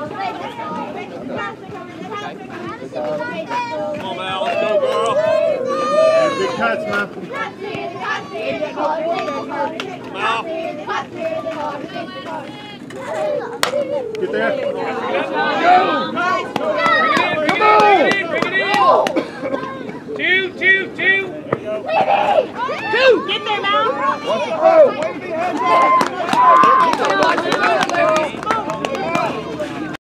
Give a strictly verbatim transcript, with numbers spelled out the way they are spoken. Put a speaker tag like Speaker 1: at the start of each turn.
Speaker 1: Come on, Mal, let's go, girl.
Speaker 2: Big cuts, man.
Speaker 1: Mal.
Speaker 2: Get there.
Speaker 1: Go!
Speaker 2: Come on!
Speaker 1: Bring it in! Two, two, two!
Speaker 3: Two! Get there, Mal!
Speaker 2: Watch the throw!